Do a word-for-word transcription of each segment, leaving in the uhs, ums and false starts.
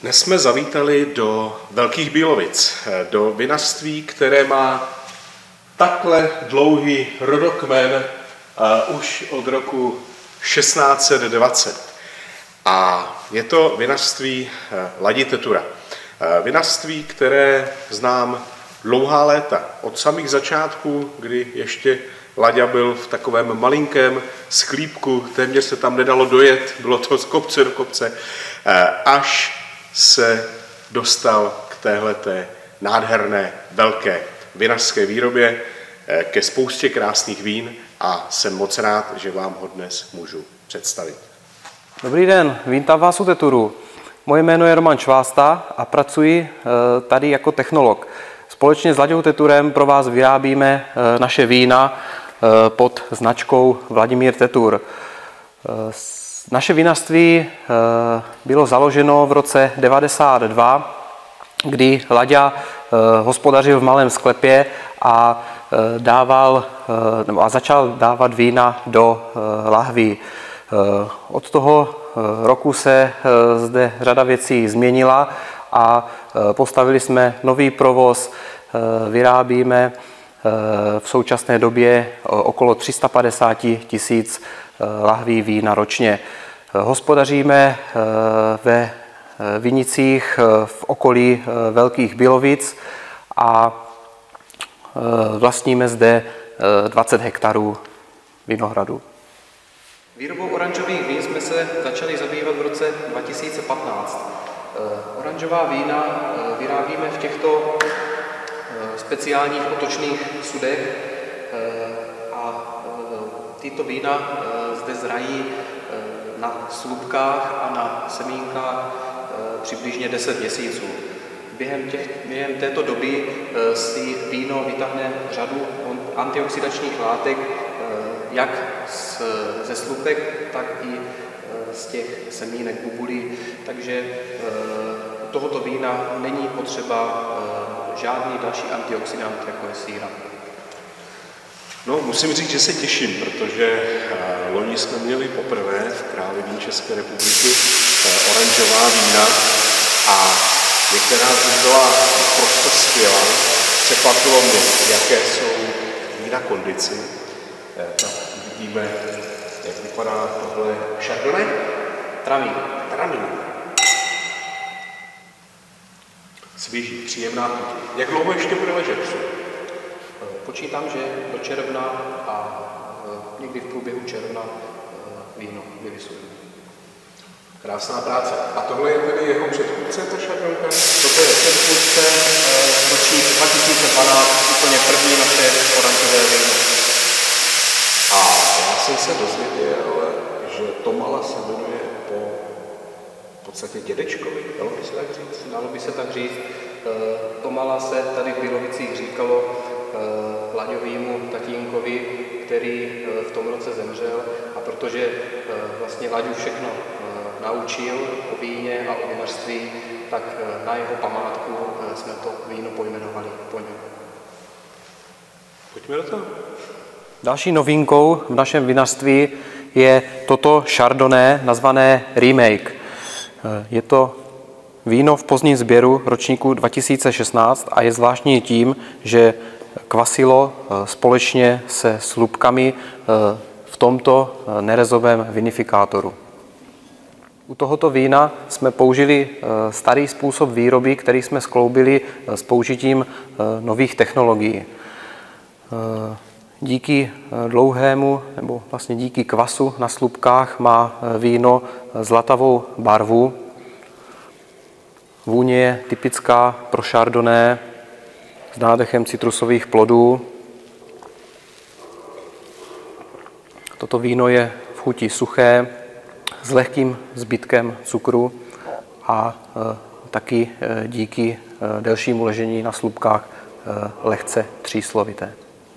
Dnes jsme zavítali do Velkých Bílovic, do vinařství, které má takhle dlouhý rodokmen uh, už od roku šestnáct set dvacet. A je to vinařství uh, Ladi Tetura. Uh, vinařství, které znám dlouhá léta. Od samých začátků, kdy ještě Laďa byl v takovém malinkém sklípku, téměř se tam nedalo dojet, bylo to z kopce do kopce, uh, až se dostal k téhleté nádherné, velké vinařské výrobě, ke spoustě krásných vín a jsem moc rád, že vám ho dnes můžu představit. Dobrý den, vítám vás u Teturu. Moje jméno je Roman Švásta a pracuji tady jako technolog. Společně s Laďou Teturem pro vás vyrábíme naše vína pod značkou Vladimír Tetur. Naše vinařství bylo založeno v roce devadesát dva, kdy Laďa hospodařil v malém sklepě a dával, nebo a začal dávat vína do lahví. Od toho roku se zde řada věcí změnila a postavili jsme nový provoz. Vyrábíme v současné době okolo tři sta padesát tisíc lahví vína ročně. Hospodaříme ve vinicích v okolí Velkých Bílovic a vlastníme zde dvacet hektarů vinohradu. Výrobou oranžových vín jsme se začali zabývat v roce dva tisíce patnáct. Oranžová vína vyrábíme v těchto speciálních otočných sudech a tyto vína zde zrají na slupkách a na semínkách přibližně deset měsíců. Během, těch, během této doby si víno vytáhne řadu antioxidačních látek, jak z, ze slupek, tak i z těch semínek bubulí. Takže u tohoto vína není potřeba žádný další antioxidant, jako je síra. No, musím říct, že se těším, protože loni jsme měli poprvé v Králi vín České republiky oranžová vína a některá z nich byla naprosto skvělá. Překvapilo mě, jaké jsou vína kondici. Tak vidíme, jak vypadá tohle Chardonnay. Tramín. Tramín. Svěží, příjemná chuť. Jak dlouho ještě bude ležet? Počítám, že do června a někdy v průběhu června víno vyvisuji. Krásná práce. A tohle je tedy jeho předchůdce, ta šardonka? Toto je předchůdce ročník dva tisíce dvanáct, úplně první naše oranžové víno. A já jsem se dozvěděl, že Tomala se jmenuje po v podstatě dědečkovi, dalo by se tak říct? Dalo by se tak říct. Tomala se tady v Bílovicích říkalo Laďovýmu tatínkovi, který v tom roce zemřel, a protože vlastně Laďu všechno naučil o víně a o vinařství, tak na jeho památku jsme to víno pojmenovali po něm. Pojďme do toho. Další novinkou v našem vinařství je toto Chardonnay nazvané Remake. Je to víno v pozdním sběru ročníku dva tisíce šestnáct a je zvláštní tím, že kvasilo společně se slupkami v tomto nerezovém vinifikátoru. U tohoto vína jsme použili starý způsob výroby, který jsme skloubili s použitím nových technologií. Díky dlouhému, nebo vlastně díky kvasu na slupkách má víno zlatavou barvu. Vůně je typická pro Chardonnay s nádechem citrusových plodů. Toto víno je v chuti suché, s lehkým zbytkem cukru a e, taky e, díky e, delšímu ležení na slupkách e, lehce tříslovité.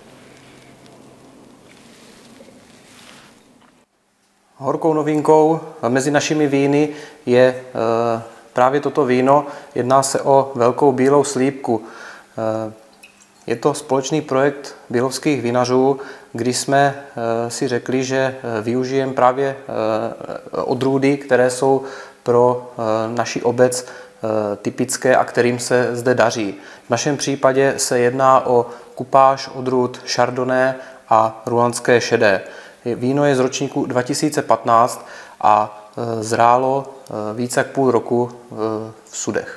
Horkou novinkou mezi našimi víny je e, právě toto víno. Jedná se o velkou bílou slípku. Je to společný projekt bílovských vinařů, kdy jsme si řekli, že využijeme právě odrůdy, které jsou pro naši obec typické a kterým se zde daří. V našem případě se jedná o kupáž odrůd Chardonnay a ruandské šedé. Víno je z ročníku dva tisíce patnáct a zrálo více jak půl roku v sudech.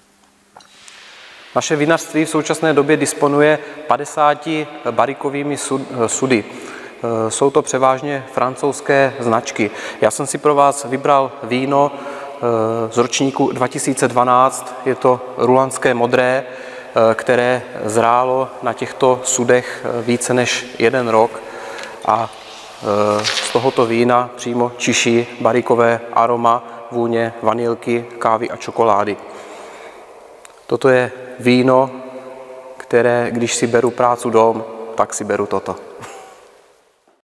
Naše vinařství v současné době disponuje padesáti barrikovými sudy. Jsou to převážně francouzské značky. Já jsem si pro vás vybral víno z ročníku dva tisíce dvanáct. Je to ruandské modré, které zrálo na těchto sudech více než jeden rok a z tohoto vína přímo čiší barrikové aroma, vůně vanilky, kávy a čokolády. Toto je víno, které, když si beru prácu dom, tak si beru toto.